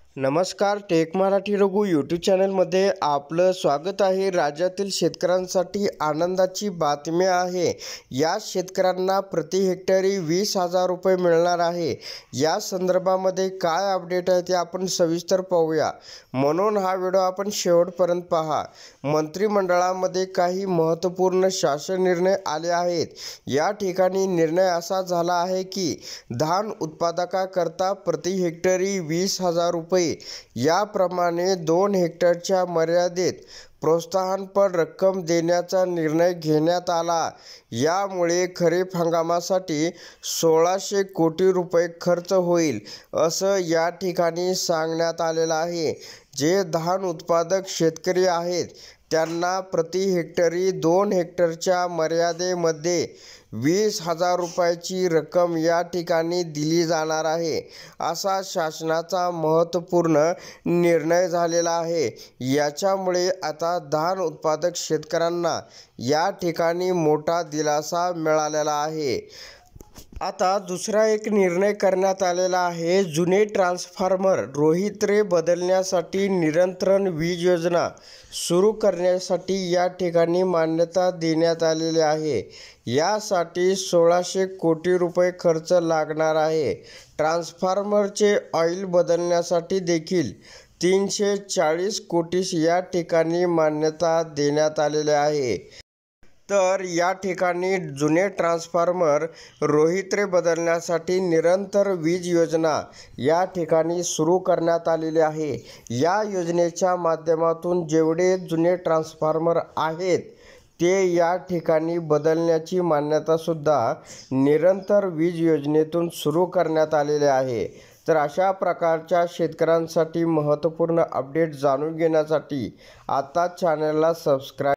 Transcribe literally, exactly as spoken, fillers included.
नमस्कार, take Marathi Raghu YouTube चॅनलमध्ये आपलं स्वागत आहे। राज्यातील शेतकऱ्यांसाठी आनंदाची बातमी आहे। या शेतकऱ्यांना प्रति हेक्टरी वीस हजार रुपये मिळणार आहे। या संदर्भामध्ये काय अपडेट आहे ते आपण सविस्तर पाहूया, म्हणून हा व्हिडिओ आपण शेवटपर्यंत पहा। मंत्रिमंडळामध्ये काही महत्त्वपूर्ण शासन निर्णय आले आहेत। या ठिकाणी निर्णय असा झाला आहे की धान उत्पादकाकरता प्रति हेक्टरी वीस हजार रुपये याप्रमाणे दोन हेक्टरच्या मर्यादेत प्रोत्साहनपर रक्कम देण्याचा निर्णय घेण्यात आला। यामुळे खरीप हंगामासाठी सोळाशे कोटी रुपये खर्च होईल असं या ठिकाणी सांगण्यात आलेलं आहे। जे धान उत्पादक शेतकरी आहेत त्यांना प्रति हेक्टरी दोन हेक्टरच्या मर्यादेमध्ये वीस हजार रुपयाची रक्कम या ठिकाणी दिली जाणार आहे, असा शासनाचा महत्त्वपूर्ण निर्णय झालेला आहे। याच्यामुळे आता धान उत्पादक शेतकऱ्यांना या ठिकाणी मोठा दिलासा मिळालेला आहे। आता दुसरा एक निर्णय करण्यात आलेला आहे। जुने ट्रान्सफॉर्मर रोहित्रे बदलण्यासाठी निरंतर वीज योजना सुरू करण्यासाठी या ठिकाणी मान्यता देण्यात आलेली आहे। यासाठी सोळाशे कोटी रुपये खर्च लागणार आहे। ट्रान्सफॉर्मरचे ऑइल बदलण्यासाठी देखील तीनशे चाळीस कोटीस या ठिकाणी मान्यता देण्यात आलेली आहे। तर या ठिकाणी जुने ट्रान्सफॉर्मर रोहित्रे बदलण्यासाठी निरंतर वीज योजना या ठिकाणी सुरू करण्यात आलेली आहे। या योजनेच्या माध्यमातून जेवढे जुने ट्रान्सफॉर्मर आहेत ते या ठिकाणी बदलण्याची मान्यतासुद्धा निरंतर वीज योजनेतून सुरू करण्यात आलेले आहे। तर अशा प्रकारच्या शेतकऱ्यांसाठी महत्त्वपूर्ण अपडेट जाणून घेण्यासाठी आता चॅनलला सबस्क्राईब